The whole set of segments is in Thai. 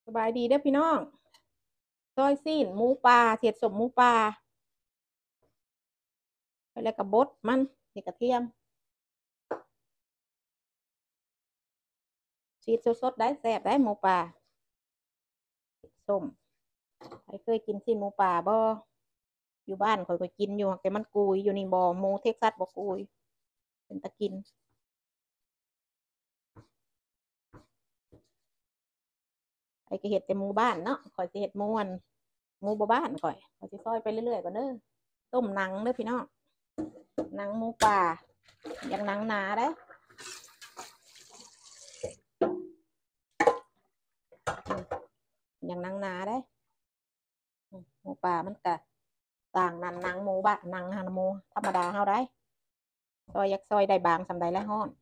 สบายดีเด้อพี่น้องซอยซีนหมูปลาเสียดสมหมูปลาไปแล้วก็บดมันใส่กระเทียมชีสสดๆได้แซ่บได้หมูปลาส้มใครเคยกินซีนหมูปลาบ่อยู่บ้านข่อยก็กินอยู่แต่มันกุยอยู่นี่บ่หมูเท็กซัสบ่กุยเป็นตะกินไอ้ก็เห็ดแต่หมูบ้านเนาะข่อยสิเห็ดหมูอันหมูบ่บ้านข่อยสิซอยไปเรื่อยๆก่อนเด้อต้มหนังเด้อพี่น้องหนังหมูปลาอย่างหนังหนาได้อย่างหนังหนาได้หมูปลามันก็ต่างนันหนังหมูบ้านหนังหาหมูธรรมดาเฮาได้ซอยยักซอยได้บางสำใดและฮ้อน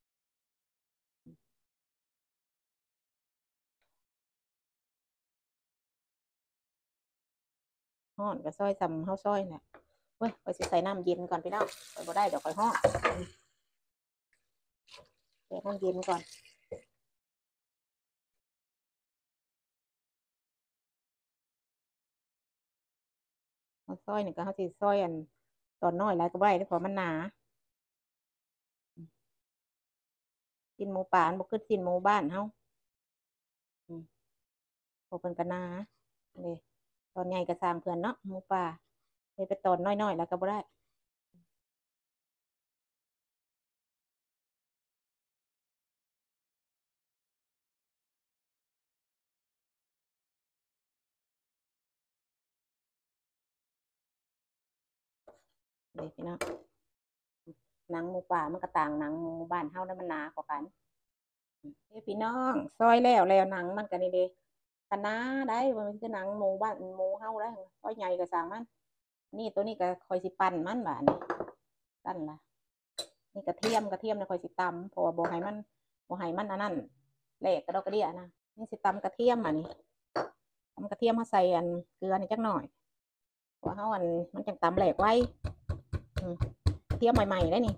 ฮ้อนก็ซอยสำเฮาซอยเนี่ยเว้ยไปสิใส่น้ำเย็นก่อนพี่น้องไปบ่ได้เดี๋ยวค่อยฮ้อนใส่น้ำเย็นก่อนเฮาซอยนี่ก็เฮาสิซอยอันตอนน้อยหลายก็บ่ได้เพราะมันหนากินหมูป่าอันบ่คือกินหมูบ้านเฮาอืมพวกเพิ่นก็หนานี่ตอนใหญ่ก็สร้างเพิ่นเนาะหมูป่าไปตอนน้อยๆแล้วก็บ่ได้นี่พี่น้องหนังหมูป่ามันก็ต่างหนังหมูบ้านเฮาแล้วมันหนากว่ากัน พี่น้องซอยแล้วหนังมันกันนี่เด้กันนะได้มันคือหนังหมูบ้านหมูเฮาได้ซอยใหญ่ก็สั่งมันนี่ตัวนี้ก็คอยสิปั่นมันบ้านี่ปั่นละนี่กระเทียมนะคอยสิตำเพราะว่าบ่ให้มันอันนั้นแหลกกระดอกกระเดี่ยนะนี่สิตำกระเทียมอันนี้ตำกระเทียมมาใส่อันเกลือนี่จักหน่อยเพราะเฮาอันมันจังตำแหลกไว้กระเทียมใหม่ๆได้นี่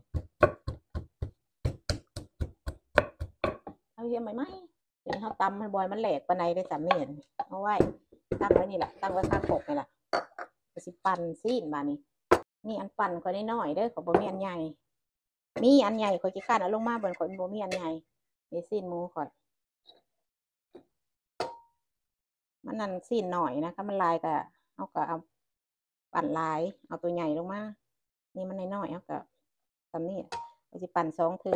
เอากระเทียมใหม่ๆเดี๋ยวเฮาตำมันบ่อยมันแหลกปานใดได้สำเนียนเอาไว้ตั้งไว้นี่แหละตั้งไว้ข้างกนี่แหละก็สิปั่นซีนมานี่มีอันปั่นข่อยน้อยๆเด้อขอยบ่มีอันใหญ่มีอันใหญ่ข่อยขี้คร้านเอาลงมาเบิ่นข่อยบ่มีอันใหญ่นี่ซีนหมูข่อยมันนั่นซีนหน่อยนะถ้ามันลายก็เอาก็เอาปั่นลายเอาตัวใหญ่ลงมานี่มันน้อยๆเอาก็ตำนี้ข่อยสิปั่น2เทื่อ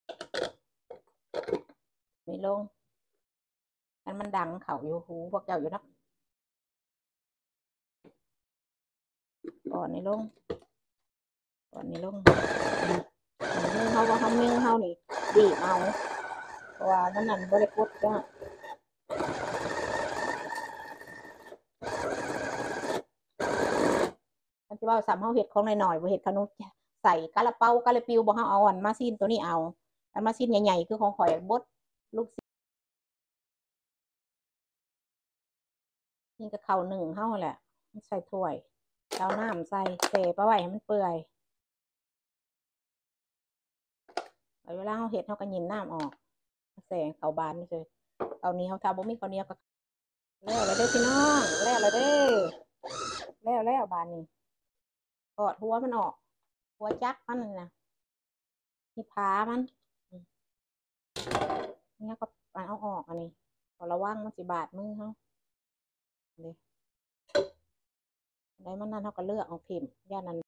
นี่ลงอันมันดังเข้าอยู่หูพวกเจ้าอยู่เนาะก่อนนี่ลงก่อนนี่ลงนึ่งเฮาว่าเฮานึ่งเฮานี่บีบเอาเพราะว่ามันนั่นบ่ได้กดจ้ะ มันสิว่าสามเฮาเฮ็ดของหน่อยๆบ่เฮ็ดขนมใส่กะละเปากะละปิวบ่เฮาเอาอันมาซีนตัวนี้เอาอันมาซีนใหญ่ๆคือของข่อยบดลูกศิษย์นี่ก็ข้าวนึ่งเฮาแหละใส่ถ้วยเอาน้ำใส่เสไปไว้ให้มันเปื่อยเวลาเฮาเฮ็ดเฮาก็ยินน้ำออกแสงเข้าบานซื่อเอานี้เฮาถ้าบ่มีข้าวเหนียวก็แล้วเด้อพี่น้องแล้วเด้อแล้วบานนี้ทอดหัวมันออกหัวจักมันน่ะที่ผามันนี่ก็เอาออกอันนี้พอระวังมันสิบาดมือเฮาเลยได้มันนั่นเฮาก็เลือกเอาพิมพ์ย่านั้น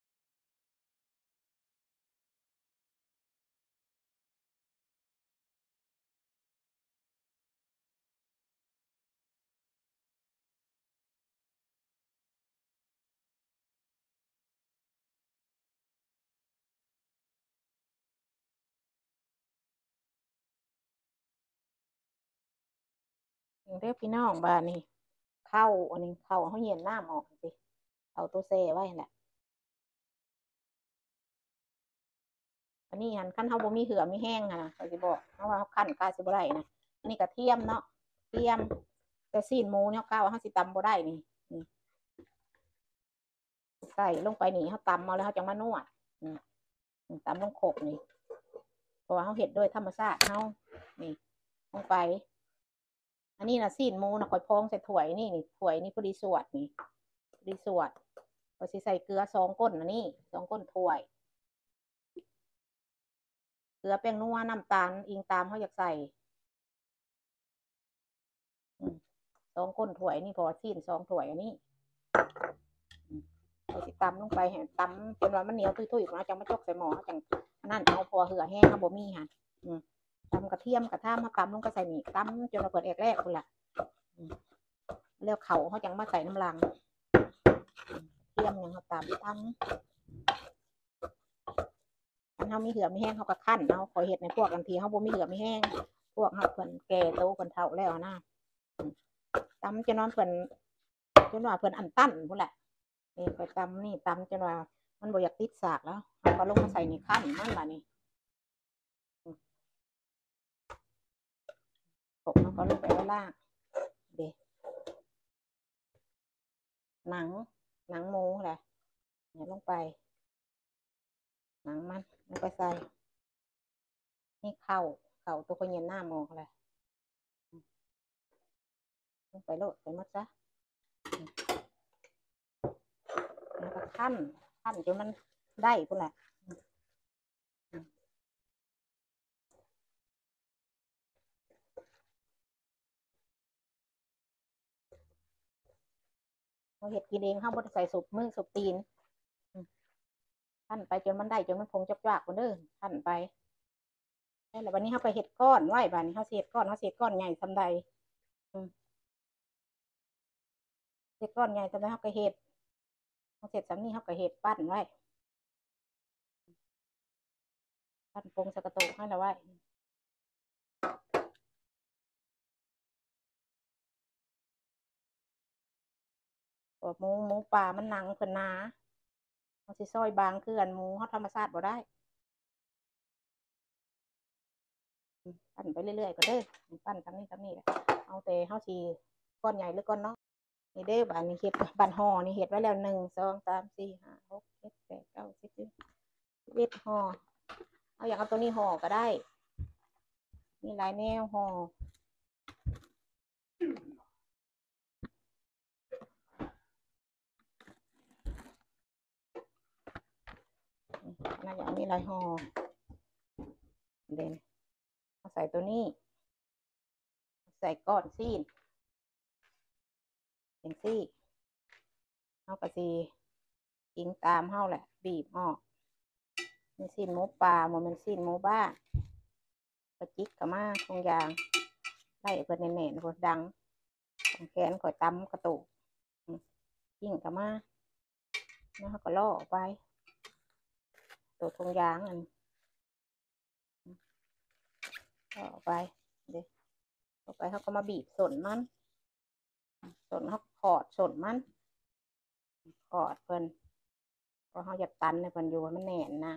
เรียกพี่น้องบ้านนี่เข้าอันนี้เข้าเขาเย็นน้ำออกสิเอาตัวเซไว้แหละอันนี้หันขั้นเขาบ่มีเหือมีแห้งอะนะเขาสิบอกเพราะว่าเขาขั้นกาสิบ่ได้นะอันนี้กระเทียมเนาะเทียมแต่ซีนหมูเนี่ยก้าวเขาสิตำบ่ได้นี่นี่ใส่ลงไปนี่เขาตำมาแล้วเขาจังมานวดตำลงโขกนี่เพราะว่าเขาเห็ดด้วยธรรมชาติเขานี่ลงไปอันนี้นะซีนหมูนะคอยพองใส่ถ้วยนี่ถ้วยนี่พอดีสวดนี่พอดีสวดก็สิใส่เกลือ2 ก้นนะนี่2 ก้นถ้วยเกลือแป้งนัวน้ำตาลอิงตามเขาอยากใส่2 ก้นถ้วยนี่พอซีน2 ถ้วยอันนี้เราสิตำลงไปให้ตำจนว่ามันเหนียวตุ้ยๆมาจังมาจกใส่หม้อจังนั่นเอาพอเหือแห้งเอาบ่มีค่ะตำกระเทียมกระท่ามาตำลงก็ใส่นี่ตำจนเราเปิดแรกๆคุณล่ะแล้วเขาจังมาใส่น้ำลังเทียมยังเขาตำเขามีเหือไม่แห้งเขาก็ขั้นเอาขอเห็ดในพวกกันทีเขาบ่มีเหือไม่แห้งพวกเขาเพิ่นแก่โตเพิ่นเฒ่าแล้วนะตำจนว่าเพิ่นอันตั้นพุ่นแหละนี่ไปตำนี่ตำจนว่ามันบ่อยากติดสากแล้วเอาก็ลงมาใส่ในขั้นมันล่ะนี่ตกมันก็ลงไปล่างเด็หนังหมูแหละเนี่ยลงไปหนังมันลงไปใส่นี่เข่าตัวคนเย็นหน้าหมอกเลยลงไปโลดไปมัดซะแล้วก็ขั้นจนมันได้พุ่นแหละเราเห็ดกินเองข้าวบดใส่สุกมือสุกตีนขั้นไปจนมันได้จนมันพงจับจากคนเด้อขั้นไปแล้ววันนี้เขาไปเห็ดก้อนไว้บ้านนี้เขาเสียดก้อนใหญ่ทำใดเห็ดก้อนใหญ่ทำใดเขาก็เห็ดเขาเสร็จสำนี้เขาก็เห็ดปั้นไว้ปั้นปงสกระโตกให้เราไว้ตัวหมูป่ามันหนังเพิ่นหนาเขาสิซอยบางคืออันหมูเขาธรรมชาติบ่ได้ปั้นไปเรื่อยๆก็เด้อปั้นทำนี่แหละเอาแต่เขาสิก้อนใหญ่หรือก้อนน้อยนี่เด้อบ้านนี้เห็ดบ้านห่อนี่เห็ดไว้แล้ว1 2 3 4 5 6 7 8 9 10 11ห่อเอาอยากเอาตัวนี้ห่อก็ได้มีหลายแนวห่อน่าจะมีหลายห่อเด่นเอาใส่ตัวนี้ใส่ก้อนซีนเป็นซี่เอากระซีกิงตามเฮาแหละบีบออกมีซีนหมูป่าโมเมนซีนหมูบ้ากระจิกกระมาตรงยางไล่เปิดเน่นๆคนดังของแขนข่อยตำกระตุกยิ่งกระมาแล้วเขาก็ล่อไปตัวทงยางอันล่อไปเดี๋ยวต่อไปเขาก็มาบีบส่วนมันส่วนเขาขอดส่วนมันขอดเพิ่นเพราะเขาอยากตันในเพิ่นอยู่มันแน่นนะ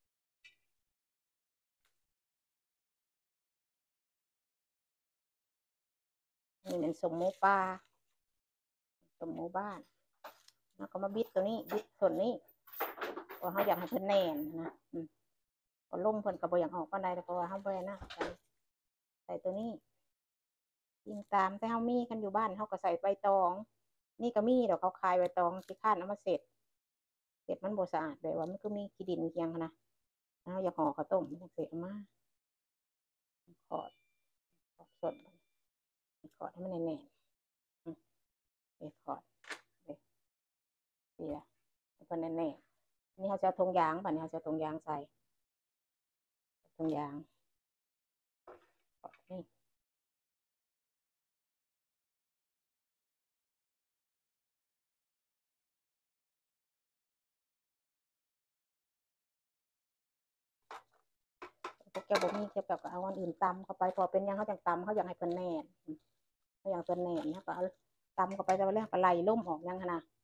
นี่เป็นสมหมูป่าสมหมูบ้านแล้วก็มาบิดตัวนี้บิดส่วนนี้เพราะเขาอยากให้เพิ่นแน่นนะพอล่มเพิ่นกระบอกอย่างออกก็ได้แต่เพราะว่าเขาบ่ได้นะใส่ตัวนี้ยิงตามแต่เขามีกันอยู่บ้านเขาก็ใส่ใบตองนี่ก็มีเดี๋ยวเขาคายใบตองที่ข้านเอามาเสร็จมันโบสะอาดแบบว่ามันก็มีขี้ดินเคียงนะเราอยากห่อข้าวต้มมันเสียมาขอดสดขอดให้มันแน่นๆขอดเสียมันแน่นๆนี่เขาจะทงยางป่ะนี่เขาจะทงยางใส่ทงยางนี่พวกแกบอกมีแกแบบเอาอันอื่นตำเข้าไปพอเป็นยังเขาจังตำเขาอยากให้เพิ่นแน่นเขาอยากเพิ่นแน่นนะก็เอาตำเข้าไปแต่ว่าเรื่องอะไรล่มออกยังขนาด